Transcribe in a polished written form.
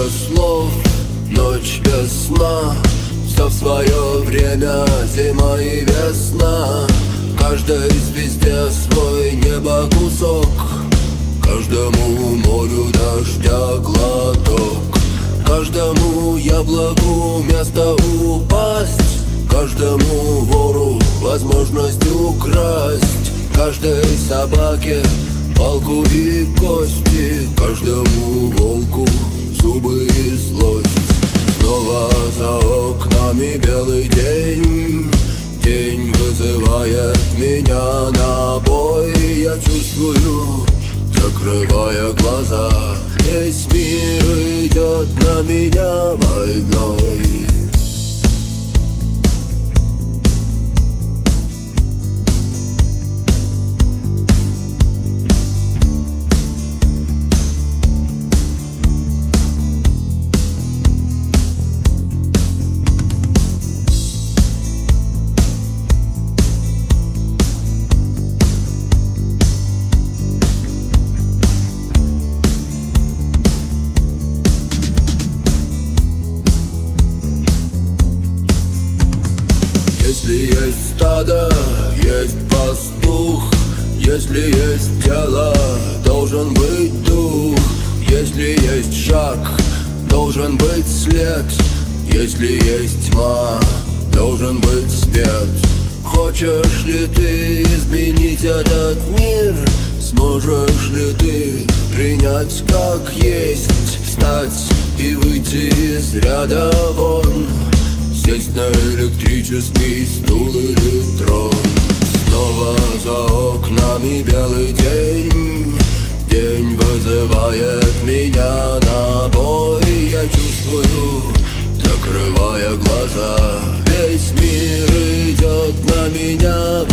без слов, ночь без сна. Все в свое время, зима и весна. Каждой звезде свой небо кусок, каждому морю дождя глоток, каждому яблоку место упасть, каждому вору возможность украсть, каждой собаке палку и кости, каждому волку зубы и злость. Снова за окнами белый день, день вызывает меня на бой. Я чувствую, закрывая глаза, весь мир идет на меня войной. Если есть стадо, есть пастух. Если есть тело, должен быть дух. Если есть шаг, должен быть след. Если есть тьма, должен быть свет. Хочешь ли ты изменить этот мир? Сможешь ли ты принять как есть? Встать и выйти из ряда вон, сесть на электрический стул или трон. Снова за окнами белый день, день вызывает меня на бой. Я чувствую, закрывая глаза, весь мир идет на меня.